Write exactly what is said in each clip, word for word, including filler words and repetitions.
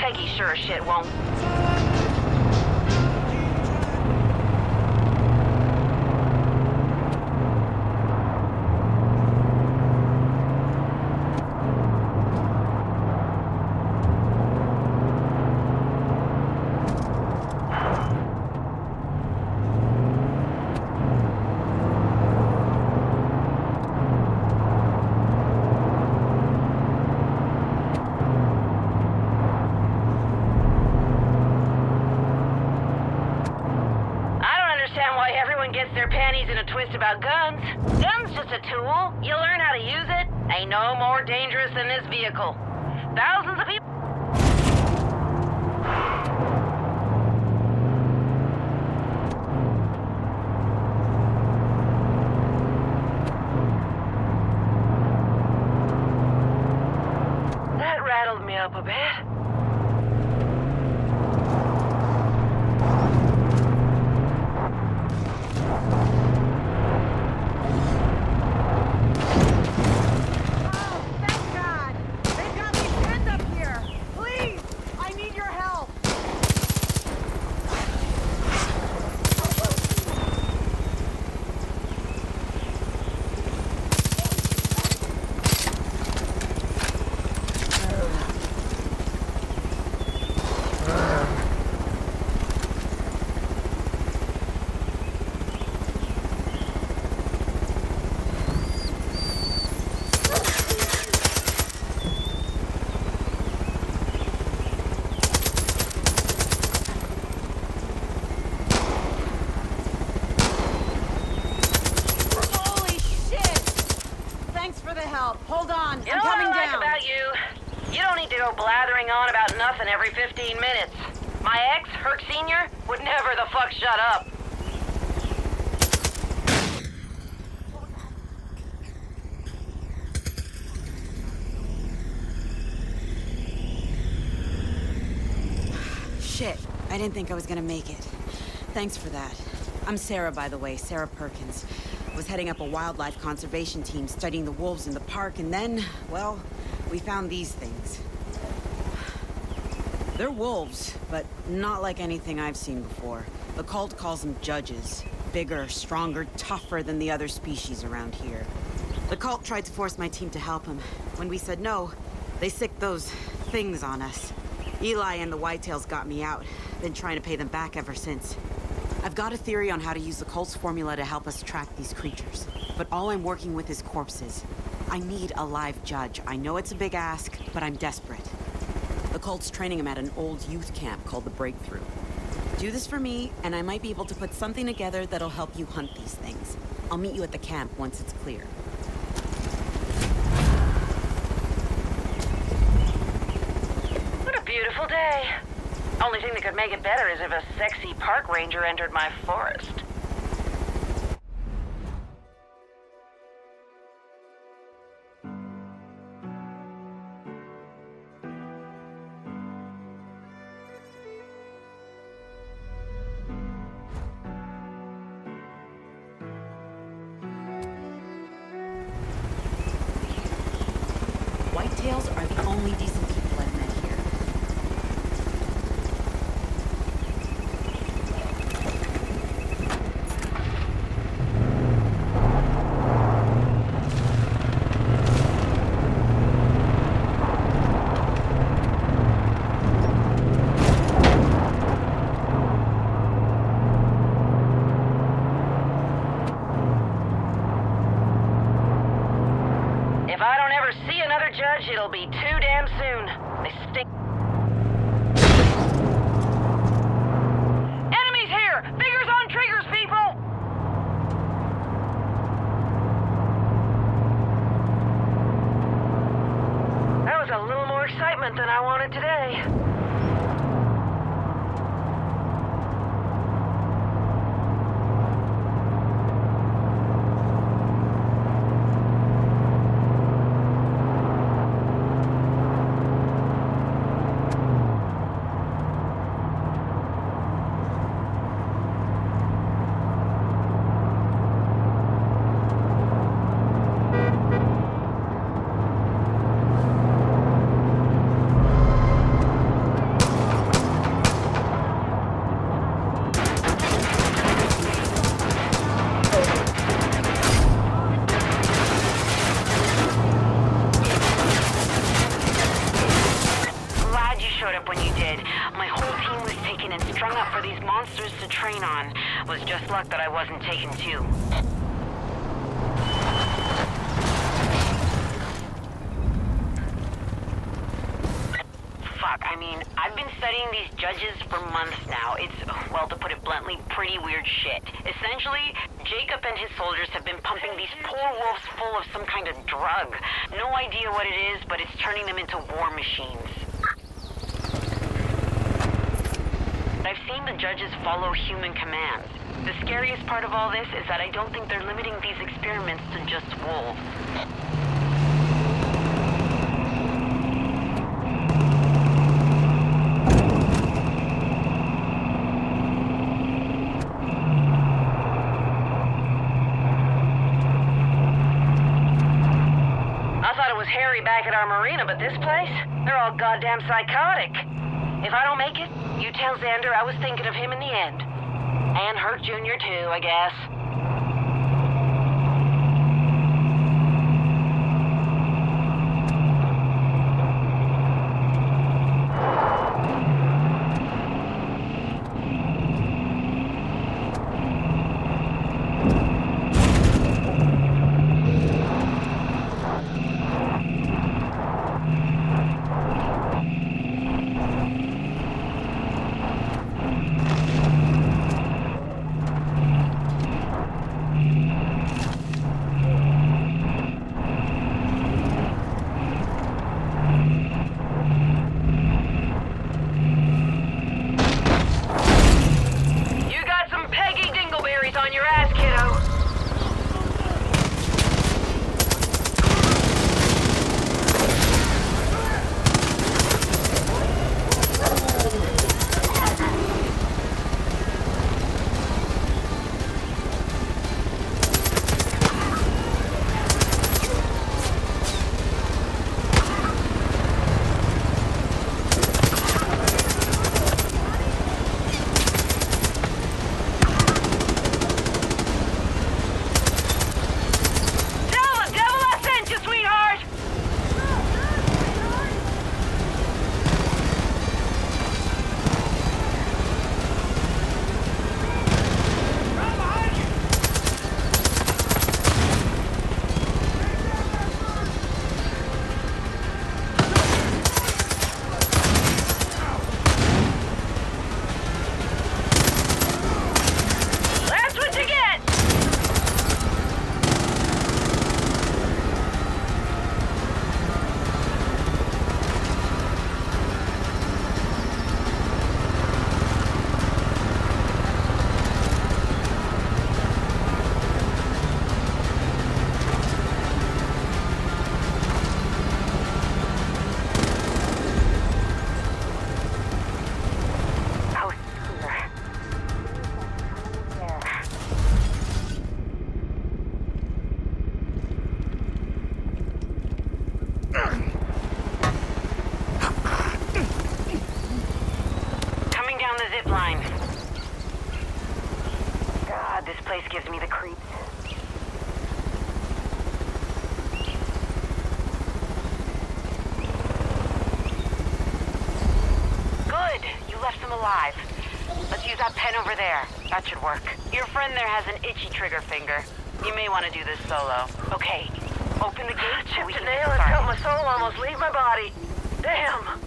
Peggy sure as shit won't. Gets their panties in a twist about guns. Gun's just a tool. You learn how to use it. Ain't no more dangerous than this vehicle. Thousands of people... That rattled me up a bit. Hold on, you I'm know coming what I down. like about you? You don't need to go blathering on about nothing every fifteen minutes. My ex, Herc Senior, would never the fuck shut up. Shit, I didn't think I was gonna make it. Thanks for that. I'm Sarah, by the way, Sarah Perkins. Was heading up a wildlife conservation team studying the wolves in the park, and then, well, we found these things. They're wolves, but not like anything I've seen before. The cult calls them judges. Bigger, stronger, tougher than the other species around here. The cult tried to force my team to help them. When we said no, they sicked those things on us. Eli and the Whitetails got me out. Been trying to pay them back ever since. I've got a theory on how to use the cult's formula to help us track these creatures. But all I'm working with is corpses. I need a live judge. I know it's a big ask, but I'm desperate. The cult's training him at an old youth camp called the Breakthrough. Do this for me, and I might be able to put something together that'll help you hunt these things. I'll meet you at the camp once it's clear. What a beautiful day. Only thing that could make it better is if a sexy park ranger entered my forest. Whitetails are the only decent people I've met here. If I don't ever see another judge, it'll be too damn soon. They stink. Enemies here! Fingers on triggers, people! That was a little more excitement than I wanted today. these monsters to train on. Was just luck that I wasn't taken too. Fuck, I mean, I've been studying these judges for months now. It's, well, to put it bluntly, pretty weird shit. Essentially, Jacob and his soldiers have been pumping these poor wolves full of some kind of drug. No idea what it is, but it's turning them into war machines. I've seen the judges follow human commands. The scariest part of all this is that I don't think they're limiting these experiments to just wolves. Back at our marina, but this place? They're all goddamn psychotic. If I don't make it, you tell Xander I was thinking of him in the end. And Hurt Junior too, I guess. Gives me the creeps. Good! You left them alive. Let's use that pen over there. That should work. Your friend there has an itchy trigger finger. You may want to do this solo. Okay, open the gate so we can get started. Chipped a nail and felt my soul almost leave my body. Damn!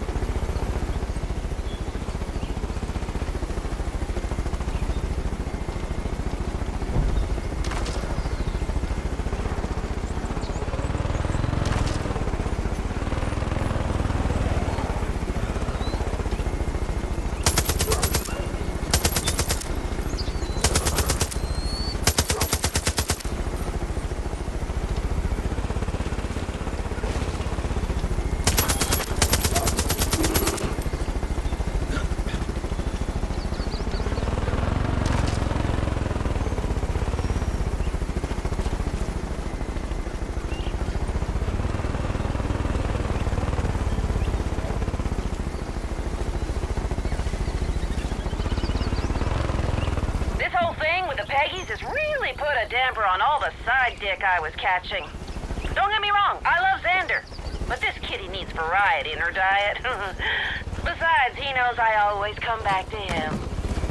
Peggy's has really put a damper on all the side dick I was catching. Don't get me wrong, I love Xander, but this kitty needs variety in her diet. Besides, he knows I always come back to him.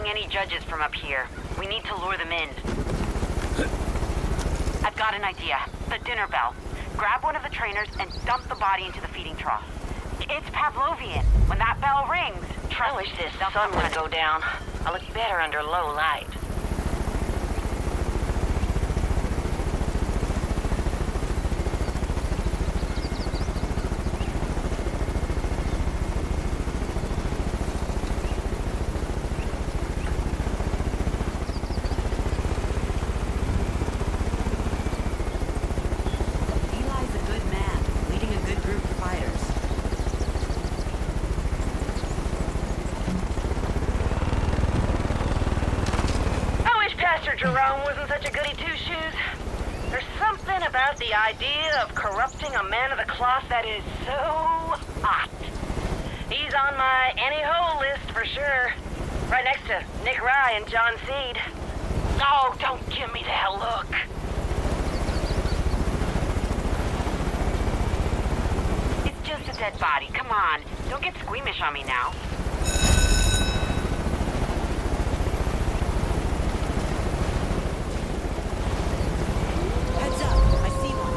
seeing any judges from up here. We need to lure them in. I've got an idea. The dinner bell. Grab one of the trainers and dump the body into the feeding trough. It's Pavlovian. When that bell rings, trust I wish this they'll sun come would go down. I look better under low light. Eli's a good man, leading a good group of fighters. I wish Pastor Jerome wasn't such a goody two-shoes. There's something about the idea of corrupting a man of the cloth that is so hot. He's on my any-ho list for sure. Right next to Nick Rye and John Seed. Oh, don't give me that look. It's just a dead body. Come on. Don't get squeamish on me now. Heads up, I see one.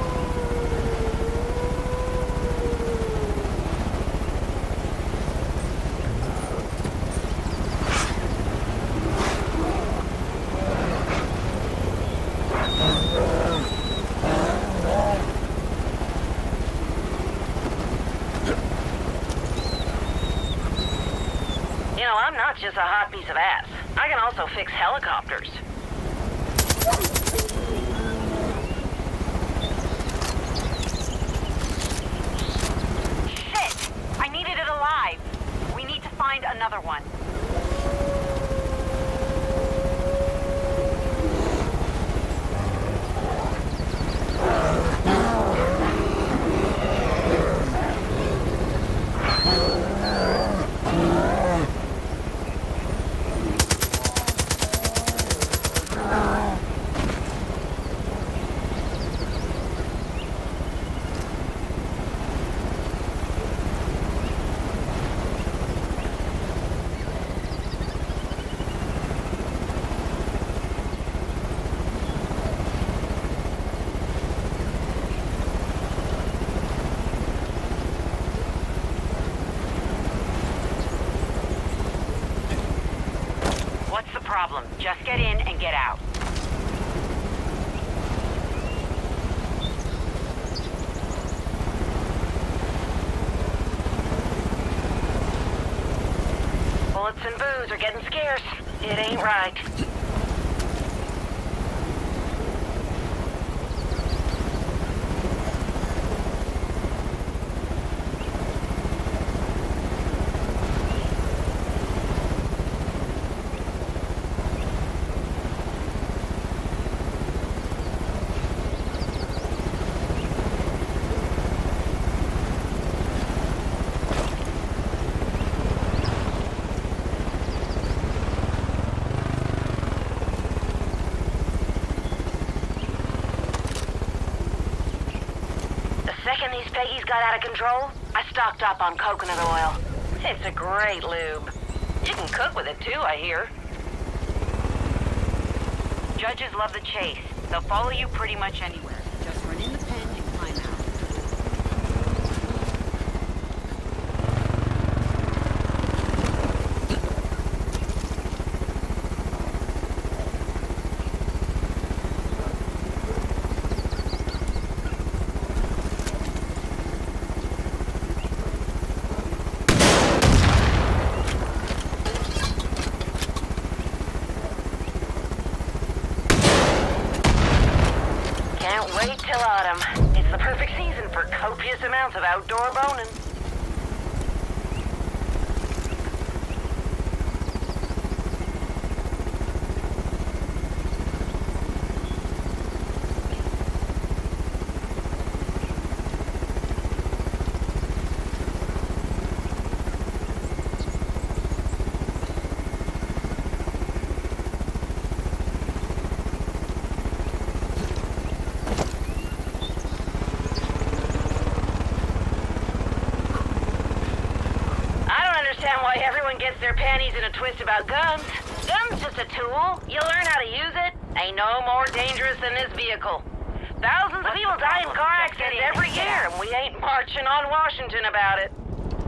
You know, I'm not just a hot piece of ass. I can also fix helicopters. Shit! I needed it alive. We need to find another one. What's the problem? Just get in and get out. Bullets and booze are getting scarce. It ain't right. Second these Peggy's got out of control, I stocked up on coconut oil. It's a great lube. You can cook with it too, I hear. Judges love the chase. They'll follow you pretty much anywhere. Just run in the pen and climb out. Can't wait till autumn. It's the perfect season for copious amounts of outdoor boning. I don't understand why everyone gets their panties in a twist about guns. Gun's just a tool. You learn how to use it. Ain't no more dangerous than this vehicle. Thousands of people die in car accidents every year, and we ain't marching on Washington about it.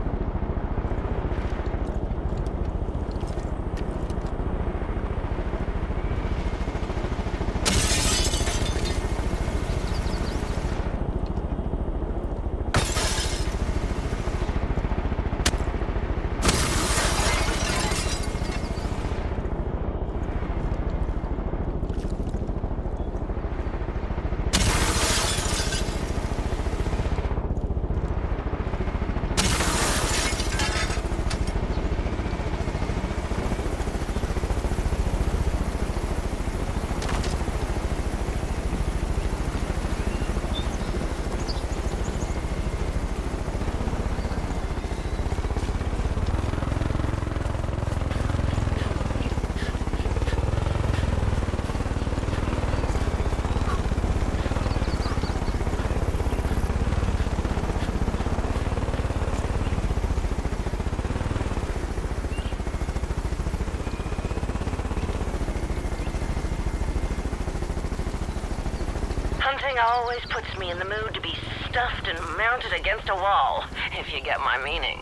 Hunting always puts me in the mood to be stuffed and mounted against a wall, if you get my meaning.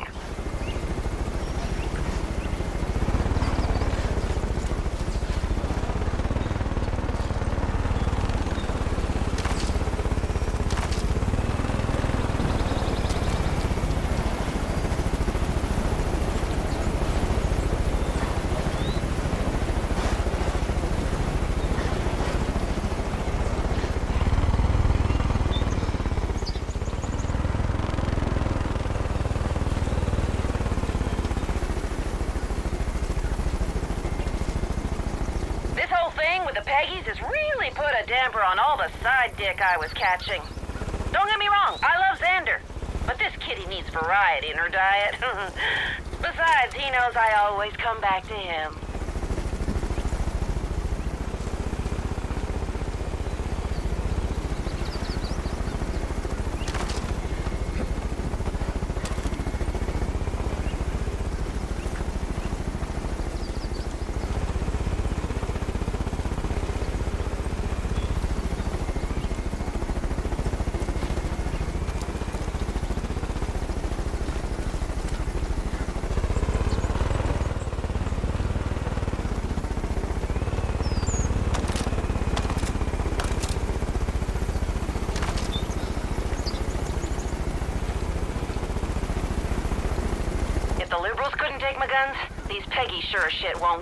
Peggy's has really put a damper on all the side dick I was catching. Don't get me wrong, I love Xander, but this kitty needs variety in her diet. Besides, he knows I always come back to him. If the liberals couldn't take my guns, these Peggies sure as shit won't.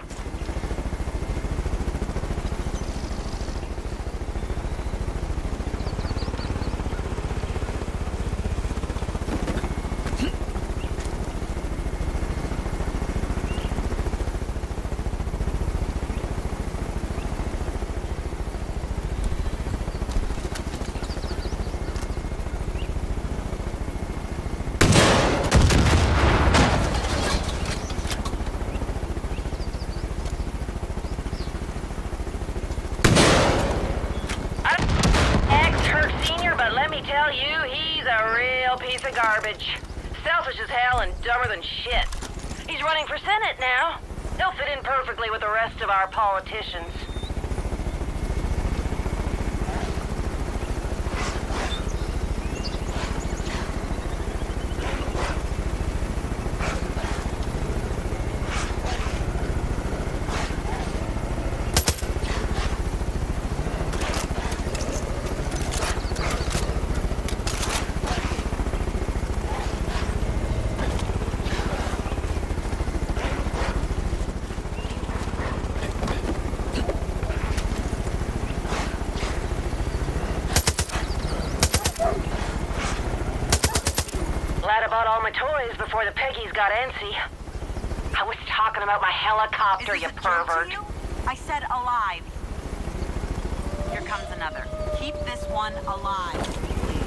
Tell you, he's a real piece of garbage. Selfish as hell and dumber than shit. He's running for Senate now. He'll fit in perfectly with the rest of our politicians. Glad I bought all my toys before the Peggies got antsy. I was talking about my helicopter, Is this you a joke to pervert. you? I said alive. Here comes another. Keep this one alive, please.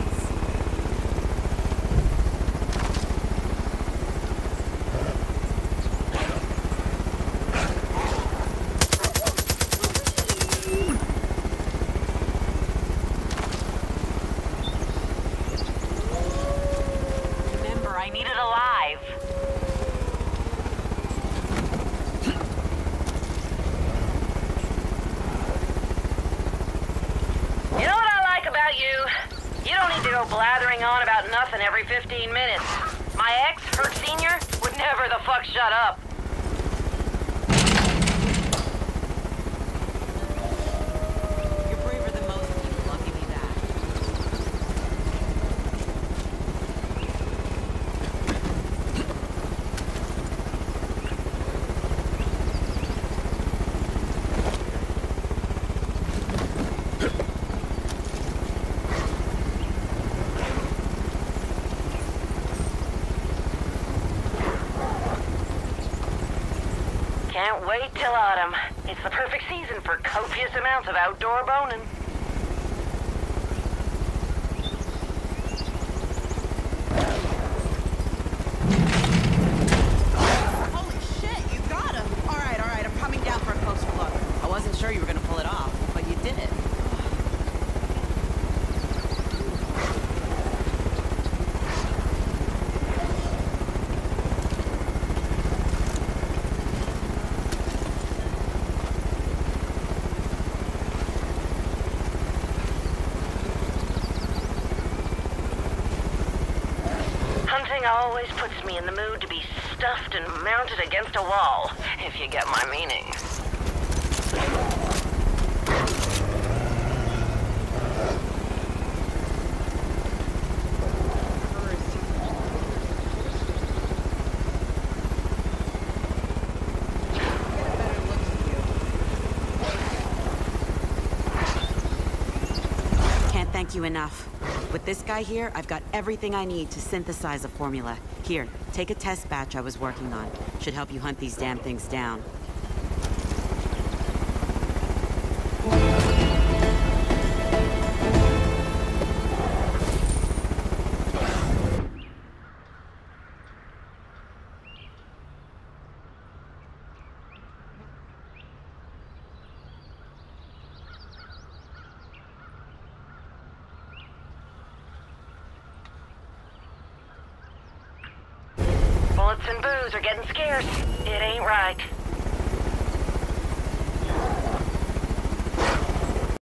Remember, I need it alive. about nothing every fifteen minutes. My ex, Herc Senior, would never the fuck shut up. You're braver than most people, I'll give you that. Can't wait till autumn. It's the perfect season for copious amounts of outdoor boning. Holy shit, you got him! Alright, alright, I'm coming down for a closer look. I wasn't sure you were gonna pull it off, but you did it. Hunting always puts me in the mood to be stuffed and mounted against a wall, if you get my meaning. Can't thank you enough. With this guy here, I've got everything I need to synthesize a formula. Here, take a test batch I was working on. Should help you hunt these damn things down. Bullets and booze are getting scarce. It ain't right.